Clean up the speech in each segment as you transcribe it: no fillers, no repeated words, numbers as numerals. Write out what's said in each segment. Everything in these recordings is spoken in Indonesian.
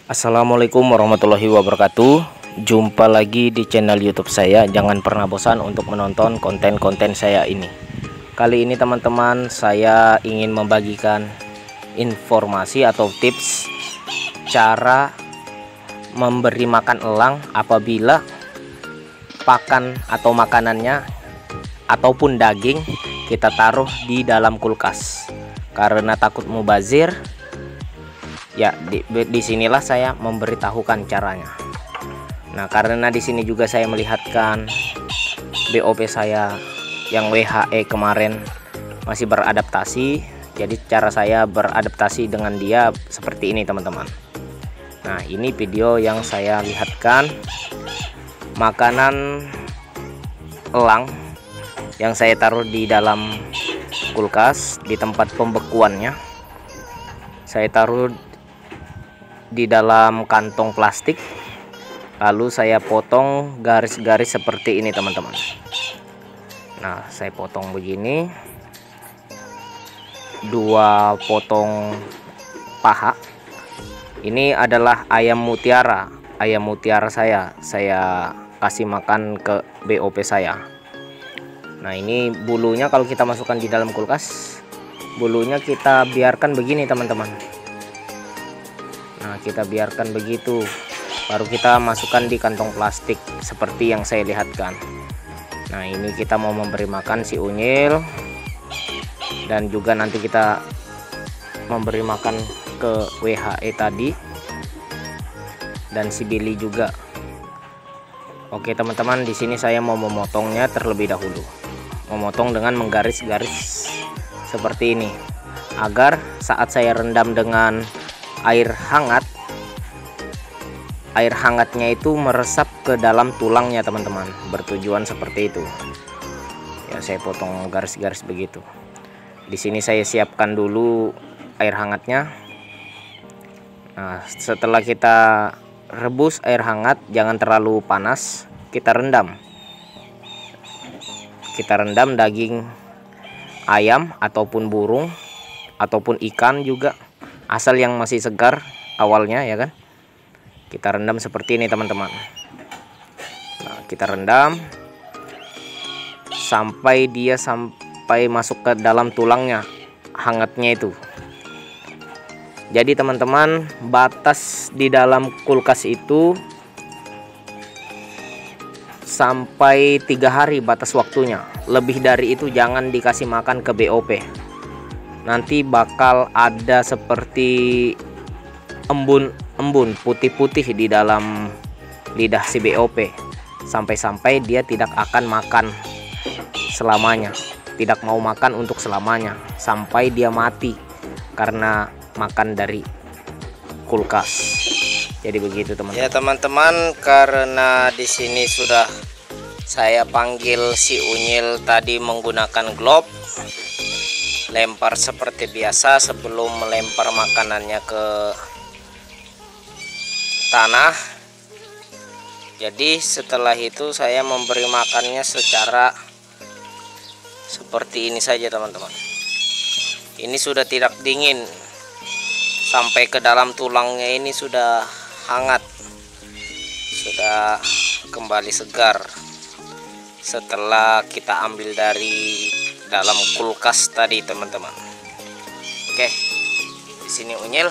Assalamualaikum warahmatullahi wabarakatuh. Jumpa lagi di channel YouTube saya. Jangan pernah bosan untuk menonton konten-konten saya ini. Kali ini teman-teman, saya ingin membagikan informasi atau tips cara memberi makan elang apabila pakan atau makanannya ataupun daging kita taruh di dalam kulkas karena takut mubazir. Ya, di sinilah saya memberitahukan caranya. Nah, karena di sini juga saya melihatkan BOP saya yang WHE kemarin masih beradaptasi. Jadi cara saya beradaptasi dengan dia seperti ini, teman-teman. Nah, ini video yang saya lihatkan makanan elang yang saya taruh di dalam kulkas di tempat pembekuannya. Saya taruh di dalam kantong plastik, lalu saya potong garis-garis seperti ini, teman-teman. Nah, saya potong begini, 2 potong paha. Ini adalah ayam mutiara saya kasih makan ke BOP saya. Nah, ini bulunya kalau kita masukkan di dalam kulkas, bulunya kita biarkan begini, teman-teman. Nah, kita biarkan begitu, baru kita masukkan di kantong plastik seperti yang saya lihatkan. Nah, ini kita mau memberi makan si unyil, dan juga nanti kita memberi makan ke WHE tadi dan si Billy juga. Oke, teman-teman, di sini saya mau memotongnya terlebih dahulu. Memotong dengan menggaris-garis seperti ini agar saat saya rendam dengan air hangatnya itu meresap ke dalam tulangnya, teman-teman. Bertujuan seperti itu. Ya, saya potong garis-garis begitu. Di sini saya siapkan dulu air hangatnya. Nah, setelah kita rebus air hangat, jangan terlalu panas, kita rendam. Kita rendam daging ayam ataupun burung ataupun ikan juga, asal yang masih segar awalnya, ya kan. Kita rendam seperti ini, teman-teman. Nah, kita rendam sampai masuk ke dalam tulangnya, hangatnya itu. Jadi teman-teman, batas di dalam kulkas itu sampai 3 hari batas waktunya. Lebih dari itu jangan dikasih makan ke BOP. Nanti bakal ada seperti embun putih-putih di dalam lidah si BOP, sampai-sampai dia tidak akan makan selamanya, tidak mau makan untuk selamanya sampai dia mati karena makan dari kulkas. Jadi begitu, teman-teman. Ya, teman-teman, karena di sini sudah saya panggil si unyil tadi menggunakan glove, lempar seperti biasa sebelum melempar makanannya ke tanah. Jadi setelah itu saya memberi makannya secara seperti ini saja, teman-teman. Ini sudah tidak dingin, sampai ke dalam tulangnya ini sudah hangat, sudah kembali segar setelah kita ambil dari dalam kulkas tadi, teman-teman. Oke, di sini unyil.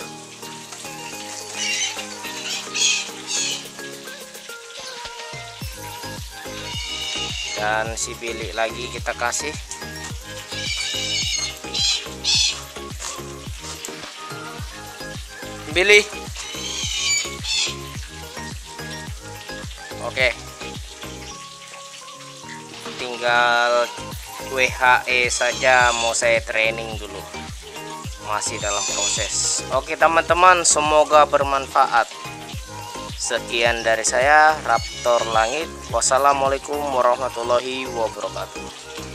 Dan si Billy lagi kita kasih. Billy. Oke. Tinggal WHE saja mau saya training dulu. Masih dalam proses. Oke, teman-teman, semoga bermanfaat. Sekian dari saya, Raptor Langit. Wassalamualaikum warahmatullahi wabarakatuh.